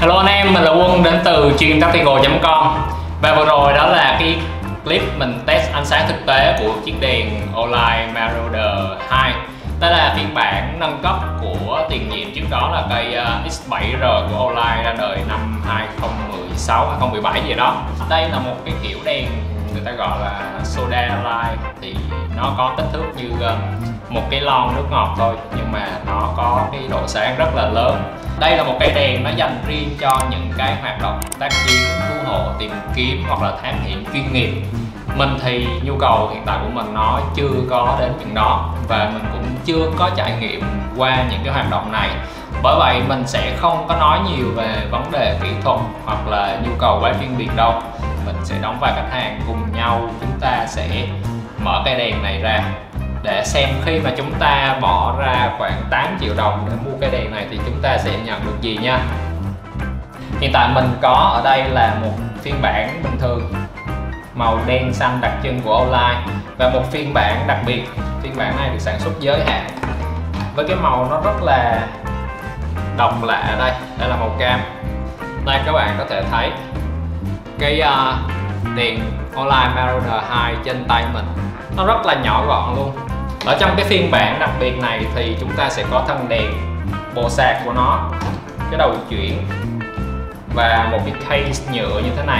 Hello anh em, mình là Quân đến từ chuyên.tactical.com. Và vừa rồi đó là cái clip mình test ánh sáng thực tế của chiếc đèn Olight Marauder 2. Đây là phiên bản nâng cấp của tiền nhiệm, trước đó là cây X7R của Olight ra đời năm 2016, 2017 gì đó. Đây là một cái kiểu đèn người ta gọi là soda light, thì nó có kích thước như một cái lon nước ngọt thôi, nhưng mà nó có cái độ sáng rất là lớn. Đây là một cây đèn nó dành riêng cho những cái hoạt động tác chiến, cứu hộ, tìm kiếm hoặc là thám hiểm chuyên nghiệp. Mình thì nhu cầu hiện tại của mình nó chưa có đến chừng đó, và mình cũng chưa có trải nghiệm qua những cái hoạt động này. Bởi vậy mình sẽ không có nói nhiều về vấn đề kỹ thuật hoặc là nhu cầu quá chuyên biệt đâu. Mình sẽ đóng vai khách hàng, cùng nhau chúng ta sẽ mở cây đèn này ra để xem khi mà chúng ta bỏ ra khoảng 8 triệu đồng để mua cây đèn này thì chúng ta sẽ nhận được gì nha. Hiện tại mình có ở đây là một phiên bản bình thường màu đen xanh đặc trưng của Olight, và một phiên bản đặc biệt. Phiên bản này được sản xuất giới hạn với cái màu nó rất là độc lạ. Đây là màu cam. Đây các bạn có thể thấy cái đèn Olight Marauder 2 trên tay mình nó rất là nhỏ gọn luôn. Ở trong cái phiên bản đặc biệt này thì chúng ta sẽ có thân đèn, bộ sạc của nó, cái đầu chuyển và một cái case nhựa như thế này.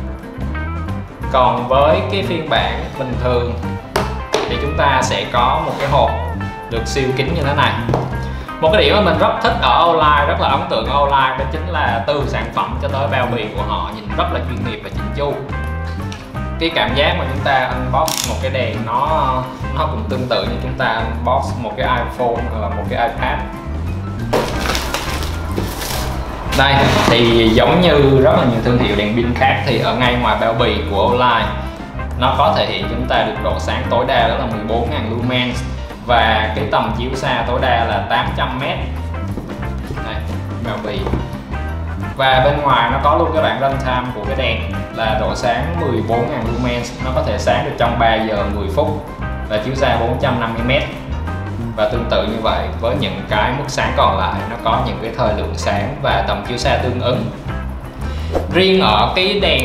Còn với cái phiên bản bình thường thì chúng ta sẽ có một cái hộp được siêu kín như thế này. Một cái điểm mà mình rất thích ở Olight, rất là ấn tượng ở Olight, đó chính là từ sản phẩm cho tới bao bì của họ nhìn rất là chuyên nghiệp và chỉnh chu. Cái cảm giác mà chúng ta unbox một cái đèn nó cũng tương tự như chúng ta unbox một cái iPhone hoặc là một cái iPad. Đây thì giống như rất là nhiều thương hiệu đèn pin khác, thì ở ngay ngoài bao bì của Olight nó có thể hiện chúng ta được độ sáng tối đa đó là 14.000 lumens, và cái tầm chiếu xa tối đa là 800m. Đây, bao bì. Và bên ngoài nó có luôn cái bảng runtime của cái đèn là độ sáng 14.000 lumens, nó có thể sáng được trong 3 giờ 10 phút và chiếu xa 450m. Và tương tự như vậy với những cái mức sáng còn lại, nó có những cái thời lượng sáng và tầm chiếu xa tương ứng. Riêng ở cái đèn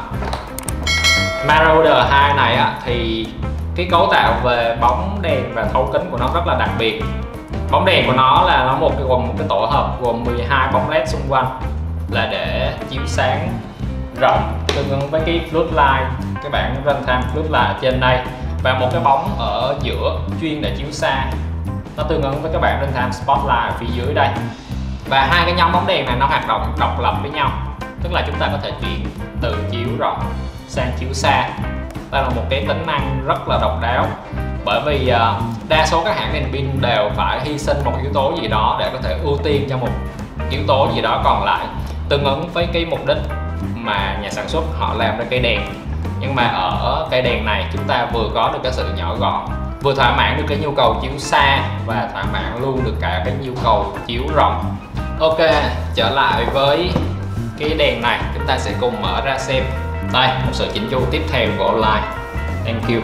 Marauder 2 này thì cái cấu tạo về bóng đèn và thấu kính của nó rất là đặc biệt. Bóng đèn của nó là gồm một cái tổ hợp gồm 12 bóng led xung quanh, là để chiếu sáng rộng tương ứng với cái floodlight, cái bảng runtime floodlight trên đây, và một cái bóng ở giữa chuyên để chiếu xa, nó tương ứng với cái bảng runtime spotlight ở phía dưới đây. Và hai cái nhóm bóng đèn này nó hoạt động độc lập với nhau, tức là chúng ta có thể chuyển từ chiếu rộng sang chiếu xa. Đây là một cái tính năng rất là độc đáo, bởi vì đa số các hãng đèn pin đều phải hy sinh một yếu tố gì đó để có thể ưu tiên cho một yếu tố gì đó còn lại, tương ứng với cái mục đích mà nhà sản xuất họ làm ra cây đèn. Nhưng mà ở cây đèn này chúng ta vừa có được cái sự nhỏ gọn, vừa thỏa mãn được cái nhu cầu chiếu xa, và thỏa mãn luôn được cả cái nhu cầu chiếu rộng. Ok, trở lại với cái đèn này, chúng ta sẽ cùng mở ra xem. Đây, một sự chỉnh chu tiếp theo của Olight. Thank you.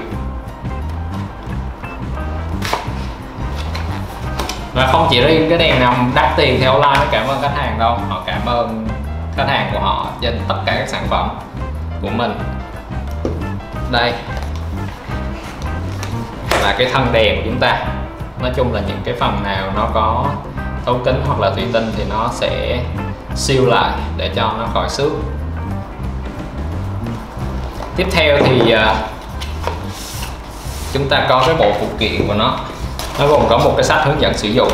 Và không chỉ riêng cái đèn nào đắt tiền theo Olight nó cảm ơn khách hàng đâu, họ cảm ơn khách hàng của họ trên tất cả các sản phẩm của mình. Đây là cái thân đèn của chúng ta. Nói chung là những cái phần nào nó có thấu kính hoặc là thủy tinh thì nó sẽ seal lại để cho nó khỏi xước. Tiếp theo thì chúng ta có cái bộ phụ kiện của nó gồm có một cái sách hướng dẫn sử dụng,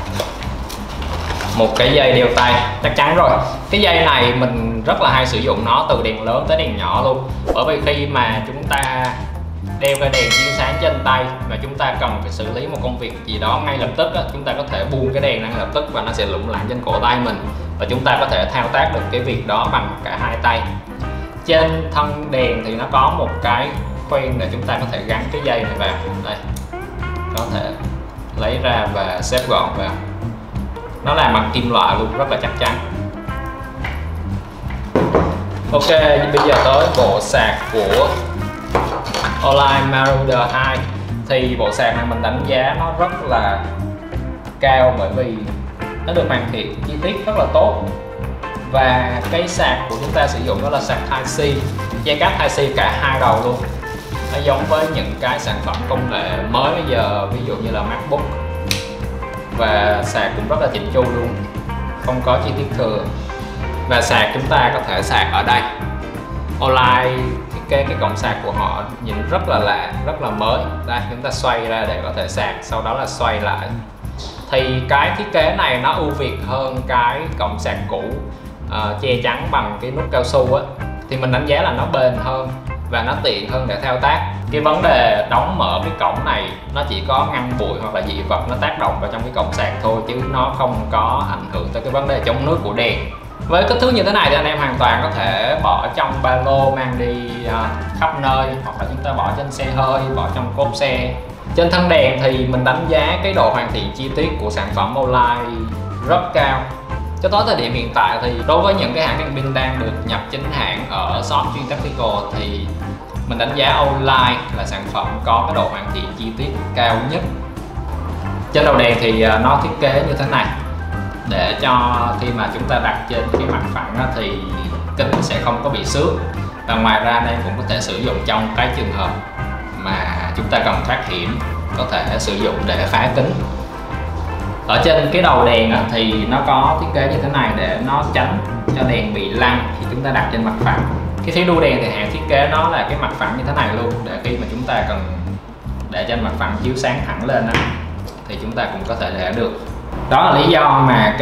một cái dây đeo tay. Chắc chắn rồi, cái dây này mình rất là hay sử dụng nó từ đèn lớn tới đèn nhỏ luôn, bởi vì khi mà chúng ta đeo cái đèn chiếu sáng trên tay mà chúng ta cần phải xử lý một công việc gì đó ngay lập tức chúng ta có thể buông cái đèn ngay lập tức và nó sẽ lủng lẳng trên cổ tay mình, và chúng ta có thể thao tác được cái việc đó bằng cả hai tay. Trên thân đèn thì nó có một cái khoen để chúng ta có thể gắn cái dây này vào. Đây, có thể lấy ra và xếp gọn vào. Nó làm bằng kim loại luôn, rất là chắc chắn. Ok, bây giờ tới bộ sạc của Olight Marauder 2. Thì bộ sạc này mình đánh giá nó rất là cao, bởi vì nó được hoàn thiện chi tiết rất là tốt. Và cái sạc của chúng ta sử dụng đó là sạc Type-C, dây cáp Type-C cả hai đầu luôn. Nó giống với những cái sản phẩm công nghệ mới bây giờ, ví dụ như là MacBook. Và sạc cũng rất là chỉnh chu luôn, không có chi tiết thừa. Và sạc chúng ta có thể sạc ở đây. Olight thiết kế cái cổng sạc của họ nhìn rất là lạ, rất là mới. Đây, chúng ta xoay ra để có thể sạc, sau đó là xoay lại. Thì cái thiết kế này nó ưu việt hơn cái cổng sạc cũ che chắn bằng cái nút cao su á. Thì mình đánh giá là nó bền hơn và nó tiện hơn để thao tác. Cái vấn đề đóng mở cái cổng này nó chỉ có ngăn bụi hoặc là dị vật nó tác động vào trong cái cổng sạc thôi, chứ nó không có ảnh hưởng tới cái vấn đề chống nước của đèn. Với kích thước như thế này thì anh em hoàn toàn có thể bỏ trong ba lô mang đi khắp nơi, hoặc là chúng ta bỏ trên xe hơi, bỏ trong cốp xe. Trên thân đèn thì mình đánh giá cái độ hoàn thiện chi tiết của sản phẩm Olight rất cao. Cho tới thời điểm hiện tại thì đối với những cái hãng đèn pin đang được nhập chính hãng ở shop chuyên tactical thì mình đánh giá Olight là sản phẩm có cái độ hoàn thiện chi tiết cao nhất. Trên đầu đèn thì nó thiết kế như thế này để cho khi mà chúng ta đặt trên cái mặt phẳng thì kính sẽ không có bị xước. Và ngoài ra đây cũng có thể sử dụng trong cái trường hợp mà chúng ta cần thoát hiểm, có thể sử dụng để phá kính. Ở trên cái đầu đèn thì nó có thiết kế như thế này để nó tránh cho đèn bị lăn khi chúng ta đặt trên mặt phẳng. Cái phía đuôi đèn thì hãng thiết kế nó là cái mặt phẳng như thế này luôn, để khi mà chúng ta cần để trên mặt phẳng chiếu sáng thẳng lên thì chúng ta cũng có thể để được. Đó là lý do mà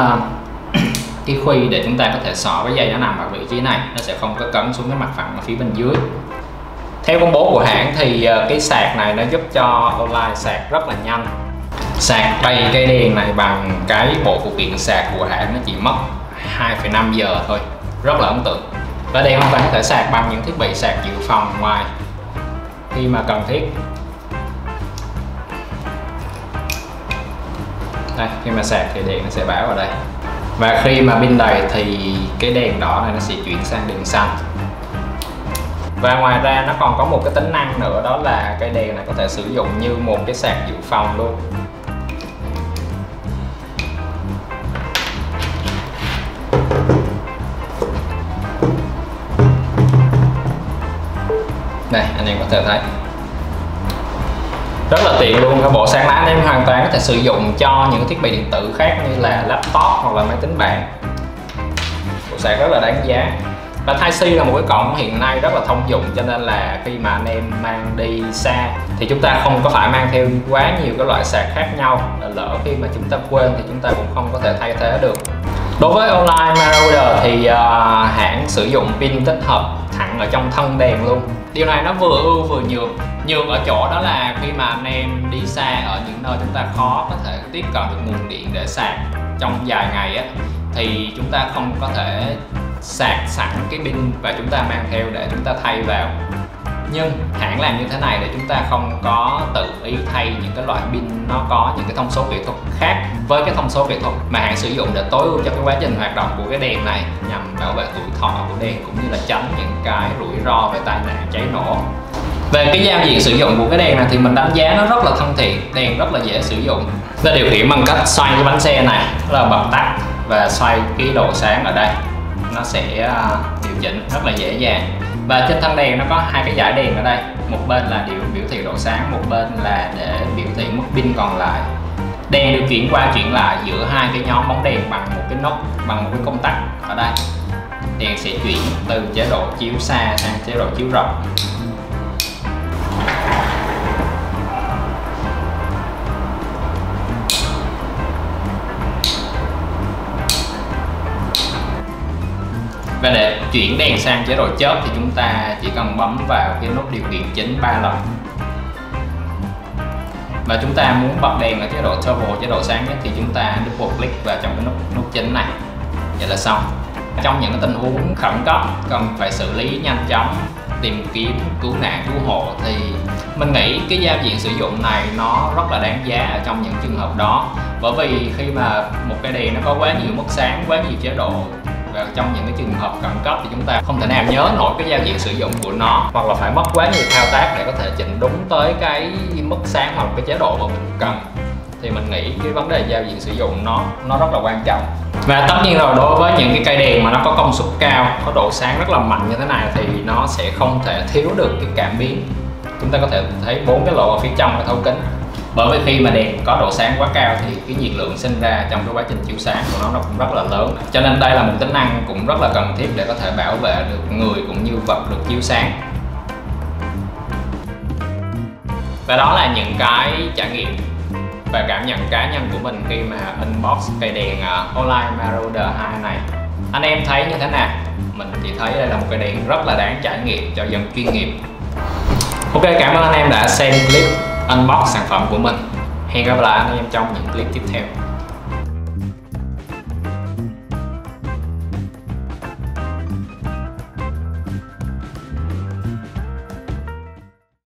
cái khuy để chúng ta có thể xỏ cái dây nó nằm ở vị trí này, nó sẽ không có cấn xuống cái mặt phẳng ở phía bên dưới. Theo công bố của hãng thì cái sạc này nó giúp cho Olight sạc rất là nhanh. Sạc đầy cây đèn này bằng cái bộ phụ kiện sạc của hãng nó chỉ mất 2,5 giờ thôi, rất là ấn tượng. Và đèn hoàn toàn có thể sạc bằng những thiết bị sạc dự phòng ngoài khi mà cần thiết. Đây, khi mà sạc thì đèn nó sẽ báo vào đây. Và khi mà pin đầy thì cái đèn đỏ này nó sẽ chuyển sang đèn xanh. Và ngoài ra nó còn có một cái tính năng nữa, đó là cái đèn này có thể sử dụng như một cái sạc dự phòng luôn. Đây, anh em có thể thấy rất là tiện luôn. Cái bộ sạc này anh em hoàn toàn có thể sử dụng cho những thiết bị điện tử khác như là laptop hoặc là máy tính bảng. Bộ sạc rất là đáng giá. Và Type-C là một cái cổng hiện nay rất là thông dụng, cho nên là khi mà anh em mang đi xa thì chúng ta không có phải mang theo quá nhiều cái loại sạc khác nhau. Lỡ khi mà chúng ta quên thì chúng ta cũng không có thể thay thế được. Đối với Olight Marauder thì hãng sử dụng pin tích hợp thẳng ở trong thân đèn luôn. Điều này nó vừa ưu vừa nhược. Nhược ở chỗ đó là khi mà anh em đi xa ở những nơi chúng ta khó có thể tiếp cận được nguồn điện để sạc trong vài ngày thì chúng ta không có thể sạc sẵn cái pin và chúng ta mang theo để chúng ta thay vào. Nhưng hãng làm như thế này để chúng ta không có tự ý thay những cái loại pin nó có những cái thông số kỹ thuật khác với cái thông số kỹ thuật mà hãng sử dụng để tối ưu cho cái quá trình hoạt động của cái đèn này, nhằm bảo vệ tuổi thọ của đèn cũng như là tránh những cái rủi ro về tai nạn cháy nổ. Về cái giao diện sử dụng của cái đèn này thì mình đánh giá nó rất là thân thiện, đèn rất là dễ sử dụng. Nó điều khiển bằng cách xoay cái bánh xe này, đó là bật tắt và xoay cái độ sáng ở đây. Nó sẽ điều chỉnh rất là dễ dàng. Và trên thân đèn nó có hai cái dải đèn ở đây, một bên là biểu thị độ sáng, một bên là để biểu thị mức pin còn lại. Đèn được chuyển qua chuyển lại giữa hai cái nhóm bóng đèn bằng một cái nút, bằng một cái công tắc ở đây. Đèn sẽ chuyển từ chế độ chiếu xa sang chế độ chiếu rộng. Và để chuyển đèn sang chế độ chớp thì chúng ta chỉ cần bấm vào cái nút điều khiển chính 3 lần. Và chúng ta muốn bật đèn ở chế độ turbo, chế độ sáng nhất, thì chúng ta double click vào trong cái nút chính này. Vậy là xong. Trong những tình huống khẩn cấp cần phải xử lý nhanh chóng, tìm kiếm cứu nạn cứu hộ thì mình nghĩ cái giao diện sử dụng này nó rất là đáng giá ở trong những trường hợp đó. Bởi vì khi mà một cái đèn nó có quá nhiều mức sáng, quá nhiều chế độ, và trong những cái trường hợp khẩn cấp thì chúng ta không thể nào nhớ nổi cái giao diện sử dụng của nó, hoặc là phải mất quá nhiều thao tác để có thể chỉnh đúng tới cái mức sáng hoặc cái chế độ mà mình cần. thì mình nghĩ cái vấn đề giao diện sử dụng nó rất là quan trọng. Và tất nhiên rồi, đối với những cái cây đèn mà nó có công suất cao, có độ sáng rất là mạnh như thế này thì nó sẽ không thể thiếu được cái cảm biến. Chúng ta có thể thấy 4 cái lỗ ở phía trong cái thấu kính. Bởi vì khi mà đèn có độ sáng quá cao thì cái nhiệt lượng sinh ra trong cái quá trình chiếu sáng của nó cũng rất là lớn. Cho nên đây là một tính năng cũng rất là cần thiết để có thể bảo vệ được người cũng như vật được chiếu sáng. Và đó là những cái trải nghiệm và cảm nhận cá nhân của mình khi mà unbox cây đèn Olight Marauder 2 này. Anh em thấy như thế nào? Mình chỉ thấy đây là một cây đèn rất là đáng trải nghiệm cho dân chuyên nghiệp. Ok, cảm ơn anh em đã xem clip unbox sản phẩm của mình. Hẹn gặp lại anh em trong những clip tiếp theo.